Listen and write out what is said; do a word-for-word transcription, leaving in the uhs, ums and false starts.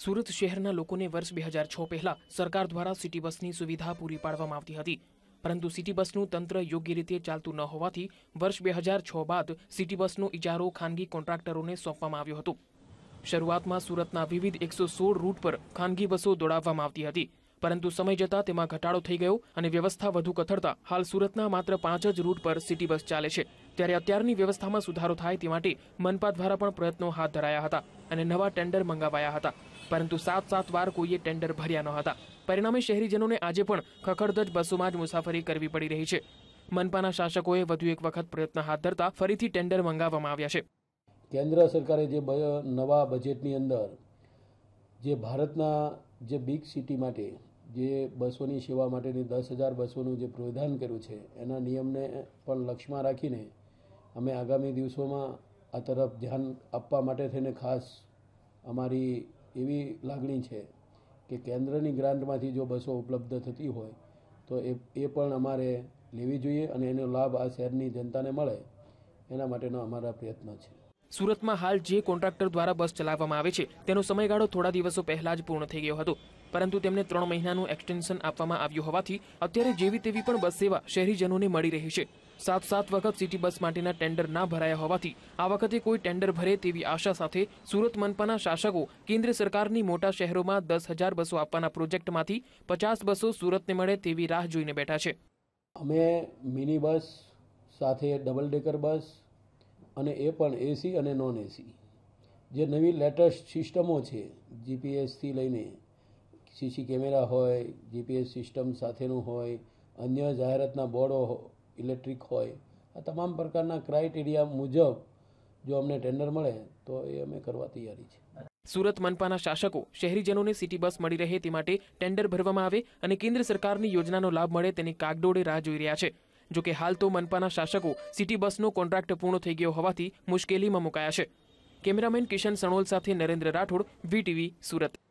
સુરત શહેરના લોકોને વર્ષ બે હજાર છ પહેલા સરકાર દ્વારા સિટી બસની સુવિધા પૂરી પાડવામાં આવતી હતી, પરંતુ સિટી બસનું તંત્ર યોગ્ય રીતે ચાલતું ન હોવાથી વર્ષ બે હજાર છ બાદ સિટી બસનો ઇજારો ખાનગી કોન્ટ્રાક્ટરોને સોંપવામાં આવ્યો હતો। શરૂઆતમાં સુરતના વિવિધ એકસો સોળ રૂટ પર ખાનગી બસો દોડાવવામાં આવતી હતી, પરંતુ સમય જતાં તેમાં ઘટાડો થઈ ગયો અને વ્યવસ્થા વધુ કથળતા હાલ સુરતના માત્ર પાંચ જ રૂટ પર સિટી બસ ચાલે છે। ત્યારે અત્યારની વ્યવસ્થામાં સુધારો થાય તે માટે મનપા દ્વારા પણ પ્રયત્નો હાથ ધરાયા હતા અને નવા ટેન્ડર મંગાવાયા હતા, પરંતુ સાત સાત વાર કોઈએ ટેન્ડર ભર્યા ન હતા। પરિણામે શહેરીજનોને આજે પણ ખખડધજ બસોમાં જ મુસાફરી કરવી પડી રહી છે। મનપાના શાસકોએ વધુ એક વખત પ્રયત્ન હાથ ધરતા ફરીથી ટેન્ડર મંગાવવામાં આવ્યા છે। કેન્દ્ર સરકારે જે નવા બજેટની અંદર જે ભારતના જે બિગ સિટી માટે જે બસોની સેવા માટેની દસ હજાર બસોનું જે પ્રાવધાન કર્યું છે, એના નિયમને પણ લક્ષ્યમાં રાખીને અમે આગામી દિવસોમાં આ તરફ ધ્યાન આપવા માટે થઈને ખાસ અમારી એવી લાગણી છે કે કેન્દ્રની ગ્રાન્ટમાંથી જો બસો ઉપલબ્ધ થતી હોય તો એ એ પણ અમારે લેવી જોઈએ અને એનો લાભ આ શહેરની જનતાને મળે એના માટેનો અમારા પ્રયત્ન છે। સુરતમાં હાલ જે કોન્ટ્રાક્ટર દ્વારા બસ ચલાવવામાં આવે છે તેનો સમયગાળો થોડા દિવસો પહેલા જ પૂર્ણ થઈ ગયો હતો, પરંતુ તેમને ત્રણ મહિનાનું એક્સટેન્શન આપવામાં આવ્યું હોવાથી અત્યારે જેવી તેવી પણ બસ સેવા શહેરીજનોને મળી રહી છે। સાત સાત વખત સિટી બસ માટેના ટેન્ડર ના ભરાયા હોવાથી આ વખતે કોઈ ટેન્ડર ભરે તેવી આશા સાથે સુરત મનપાના શાસકો કેન્દ્ર સરકારની મોટા શહેરોમાં દસ હજાર બસો આપવાના પ્રોજેક્ટમાંથી પચાસ બસો સુરતને મળે તેવી રાહ જોઈને બેઠા છે। અમે મિની બસ સાથે ડબલ ડેકર બસ અને એ પણ એસી અને નોન એસી જે નવી લેટેસ્ટ સિસ્ટમો છે, જીપીએસથી લઈને સીસી કેમેરા હોય, જીપીએસ સિસ્ટમ સાથેનું હોય, અન્ય જાહેરાતના બોર્ડો ઇલેક્ટ્રિક હોય, આ તમામ પ્રકારના ક્રાઇટેરિયા મુજબ જો અમને ટેન્ડર મળે તો એ અમે કરવા તૈયારી છે। સુરત મનપાના શાસકો શહેરીજનોને સિટી બસ મળી રહે તે માટે ટેન્ડર ભરવામાં આવે અને કેન્દ્ર સરકારની યોજનાનો લાભ મળે તેની કાગડોળે રાહ જોઈ રહ્યા છે। જો કે હાલ તો મનપાના શાસકો સિટી બસનો કોન્ટ્રાક્ટ પૂર્ણ થઈ ગયો હોવાથી મુશ્કેલીમાં મુકાયા છે। કેમેરામેન કિશન સણોલ સાથે નરેન્દ્ર રાઠોડ, વીટીવી, સુરત।